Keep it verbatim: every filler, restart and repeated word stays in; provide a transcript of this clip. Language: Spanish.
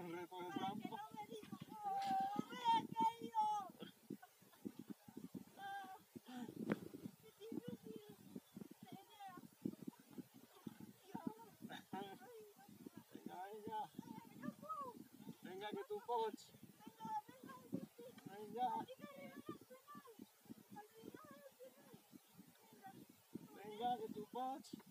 el reto de trampa. No me dijo, ¡oh, vea querido! ¡Qué difícil! Venga, venga. Venga, que tú pots. Venga. Venga, que tú pots.